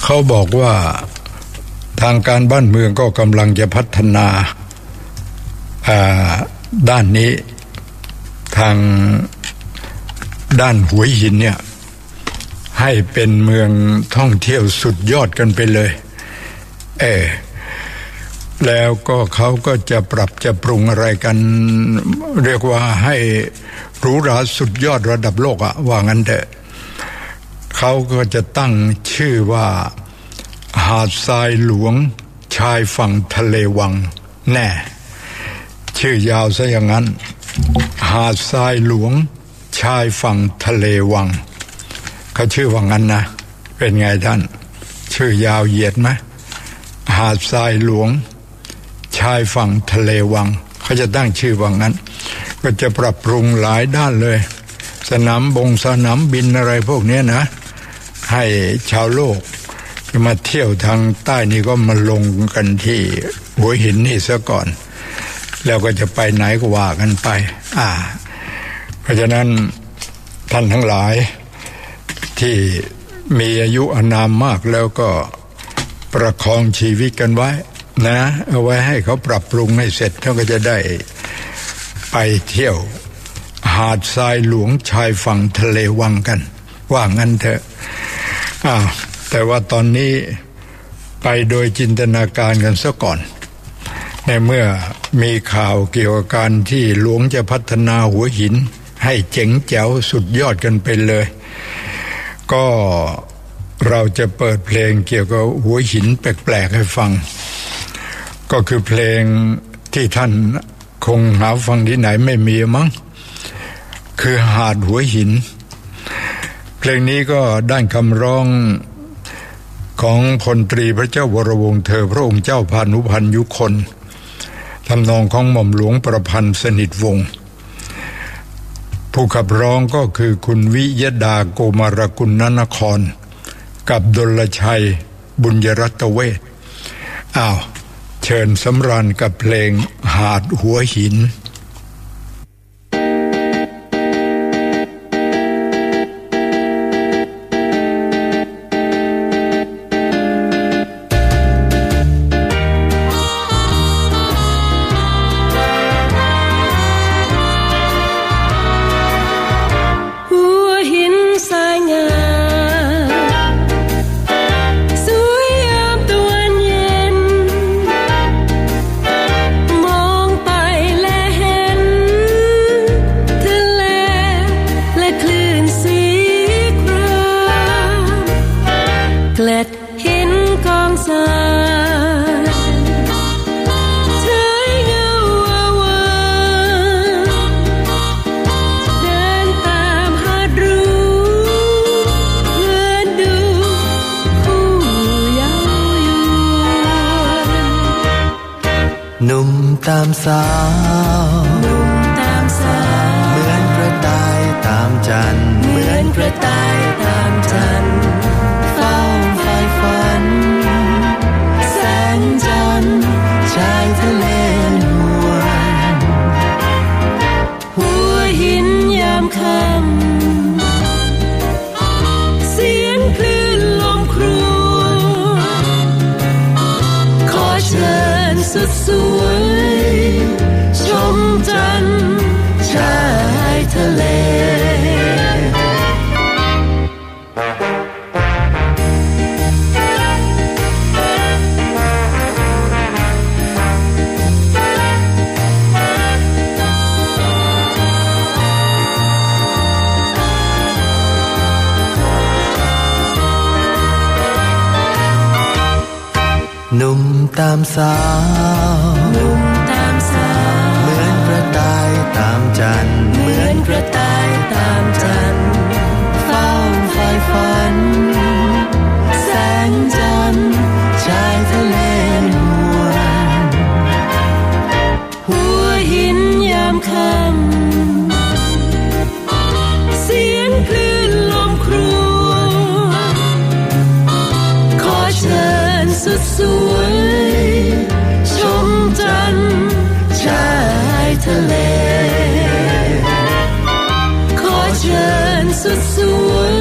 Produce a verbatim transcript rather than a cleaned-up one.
เขาบอกว่าทางการบ้านเมืองก็กำลังจะพัฒนาด้านนี้ทางด้านหัวหินเนี่ยให้เป็นเมืองท่องเที่ยวสุดยอดกันไปเลยเออแล้วก็เขาก็จะปรับจะปรุงอะไรกันเรียกว่าให้หรูหราสุดยอดระดับโลกอะว่างั้นเถอะเขาก็จะตั้งชื่อว่าหาดทรายหลวงชายฝั่งทะเลวังแน่ชื่อยาวซะอย่างนั้นหาดทรายหลวงชายฝั่งทะเลวังเขาชื่อว่างั้นนะเป็นไงท่านชื่อยาวเหยียดไหมหาดทรายหลวงชายฝั่งทะเลวังเขาจะตั้งชื่อว่างั้นก็จะปรับปรุงหลายด้านเลยสนามบงสนามบินอะไรพวกนี้นะให้ชาวโลกมาเที่ยวทางใต้นี่ก็มาลงกันที่หัวหินนี่ซะก่อนแล้วก็จะไปไหนก็ว่ากันไปอ่าเพราะฉะนั้นท่านทั้งหลายที่มีอายุอานามมากแล้วก็ประคองชีวิตกันไว้นะเอาไว้ให้เขาปรับปรุงให้เสร็จเขาก็จะได้ไปเที่ยวหาดทรายหลวงชายฝั่งทะเลวังกันว่างั้นเถอะอ้าวแต่ว่าตอนนี้ไปโดยจินตนาการกันซะก่อนในเมื่อมีข่าวเกี่ยวกับการที่หลวงจะพัฒนาหัวหินให้เจ๋งแจ๋วสุดยอดกันไปเลยก็เราจะเปิดเพลงเกี่ยวกับหัวหินแปลกๆให้ฟังก็คือเพลงที่ท่านคงหาฟังที่ไหนไม่มีมั้งคือหาดหัวหินเพลงนี้ก็ด้านคำร้องของพลตรีพระเจ้าวรวงศ์เธอพระองค์เจ้าพานุพันธ์ยุคนทำนองของหม่อมหลวงประพันธ์สนิทวงศ์ผู้ขับร้องก็คือคุณวิยดาโกมารกุลนครกับดลชัยบุญยรัตเวชอ้าวเชิญสำราญกับเพลงหาดหัวหินตามสาวนุ่มตามสาวเหมือนกระต่ายตามจันเหมือนกระต่ายตามจันเฝ้าไฟฝันแสงจันทร์ชายทะเลนวลหัวหินยามค่ำเสียงคลื่นลมครวญขอเชิญสุดสวยชมจันทร์ชายทะเลหนุ่มตามสาวหนุ่มตามสาวเหมือนกระต่ายตามจันเหมือนกระต่ายตามจันเฝ้าไฟฝันแสงจันทร์ชายทะเลนวลหัวหินยามค่ำเสียงคลื่นลมครวญขอเชิญสุดสวยชมจันทร์ชายทะเลขอเชิญสุดสวย